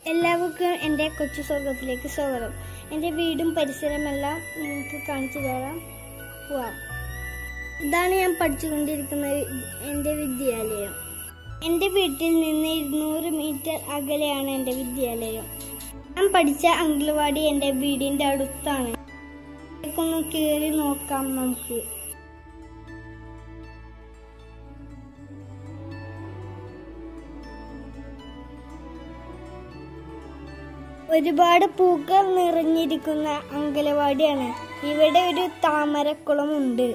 എല്ലാവർക്കും എൻ്റെ കൊച്ചു സ്വർഗത്തിലേക്ക് സ്വാഗതം. എൻ്റെ വീടും പരിസരമെല്ലാം നിങ്ങൾക്ക് കാണിച്ചു തരാം. പോവാം. ഇതാണ് ഞാൻ പഠിച്ചുകൊണ്ടിരിക്കുന്ന എൻ്റെ വിദ്യാലയം. എൻ്റെ വീട്ടിൽ നിന്ന് 200 മീറ്റർ അകലെയാണ് എൻ്റെ വിദ്യാലയം. ഞാൻ പഠിച്ച അംഗൻവാടി എൻ്റെ വീടിൻ്റെ അടുത്താണ്. ഒന്ന് കയറി നോക്കാം നമുക്ക്. ഒരുപാട് പൂക്കൾ നിറഞ്ഞിരിക്കുന്ന അംഗനവാടിയാണ്. ഇവിടെ ഒരു താമരക്കുളമുണ്ട്.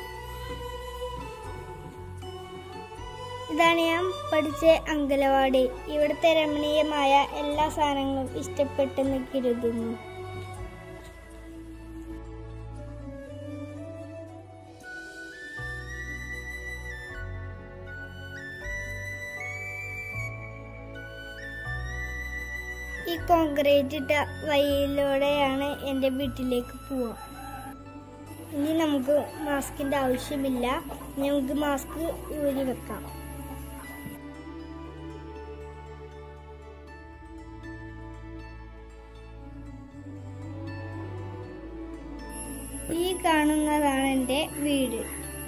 ഇതാണ് ഞാൻ പഠിച്ച അംഗനവാടി. ഇവിടുത്തെ രമണീയമായ എല്ലാ സാധനങ്ങളും ഇഷ്ടപ്പെട്ടെന്ന് കരുതുന്നു. ഈ കോൺക്രീറ്റ് ഇട്ട വഴിയിലൂടെയാണ് എൻ്റെ വീട്ടിലേക്ക് പോവുക. ഇനി നമുക്ക് മാസ്കിന്റെ ആവശ്യമില്ല. നമുക്ക് മാസ്ക് ഊരി വെക്കാം. ഈ കാണുന്നതാണ് എൻ്റെ വീട്.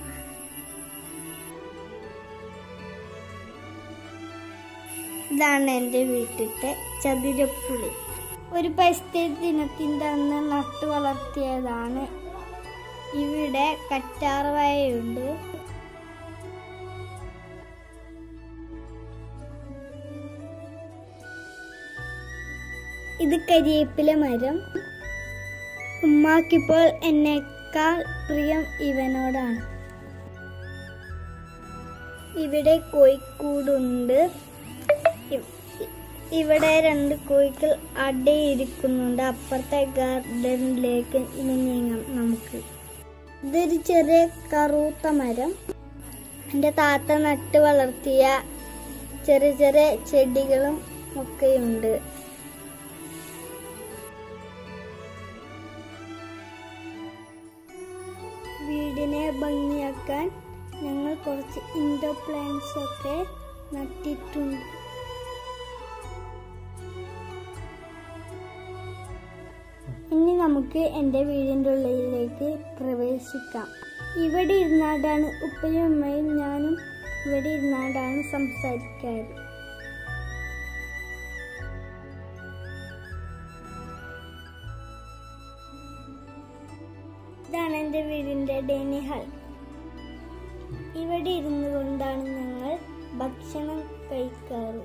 ഇതാണ് എൻ്റെ വീട്ടിലത്തെ ചതുരപ്പുളി. ഒരു പരിസ്ഥിതി ദിനത്തിൻ്റെ അന്ന് നട്ടു വളർത്തിയതാണ്. ഇവിടെ കറ്റാർവാഴയുണ്ട്. ഇത് കരിയേപ്പില മരം. ഉമ്മാക്കിപ്പോൾ എന്നേക്കാൾ പ്രിയം ഇവനോടാണ്. ഇവിടെ കോഴിക്കൂടുണ്ട്. ഇവിടെ 2 കോഴികൾ അടയിരിക്കുന്നുണ്ട്. അപ്പുറത്തെ ഗാർഡനിലേക്ക് ഇനി നീങ്ങാം നമുക്ക്. ഇതൊരു ചെറിയ കറുത്ത മരം. എൻ്റെ താത്ത നട്ട് വളർത്തിയ ചെറിയ ചെറിയ ചെടികളും ഒക്കെയുണ്ട്. വീടിനെ ഭംഗിയാക്കാൻ ഞങ്ങൾ കുറച്ച് ഇൻഡോർ പ്ലാന്റ്സ് ഒക്കെ നട്ടിട്ടുണ്ട്. ഇനി നമുക്ക് എൻ്റെ വീടിൻ്റെ ഉള്ളിലേക്ക് പ്രവേശിക്കാം. ഇവിടെ ഇരുന്നാണ്ടാണ് ഉപ്പയും ഉമ്മയും ഞാനും ഇവിടെ ഇരുന്നാണ്ടാണ് സംസാരിക്കാറ്. ഇതാണ് എൻ്റെ വീടിൻ്റെ ഡൈനിങ് ഹാൾ. ഇവിടെ ഇരുന്നു കൊണ്ടാണ് ഞങ്ങൾ ഭക്ഷണം കഴിക്കാറ്.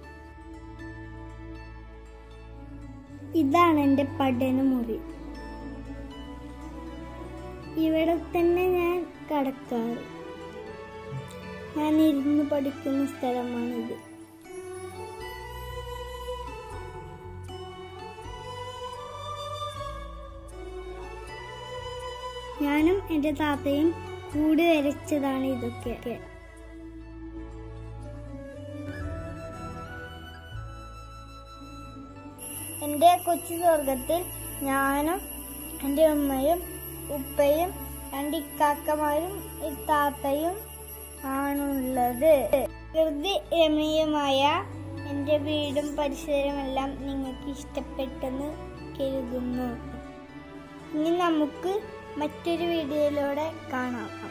ഇതാണ് എൻ്റെ പഠനമുറി. ഇവിടെ തന്നെ ഞാൻ കിടക്കാറ്. ഞാൻ ഇരുന്ന് പഠിക്കുന്ന സ്ഥലമാണിത്. ഞാനും എൻ്റെ താത്തയും കൂടി വരച്ചതാണ് ഇതൊക്കെ. എൻ്റെ കൊച്ചു സ്വർഗത്തിൽ ഞാനും എൻ്റെ ഉമ്മയും ഉപ്പയും 2 ഇക്കാക്കമാരും താത്തയും ആണുള്ളത്. പ്രകൃതി രമണീയമായ എൻ്റെ വീടും പരിസരമെല്ലാം നിങ്ങൾക്ക് ഇഷ്ടപ്പെട്ടെന്ന് കരുതുന്നു. ഇനി നമുക്ക് മറ്റൊരു വീഡിയോയിലൂടെ കാണാം.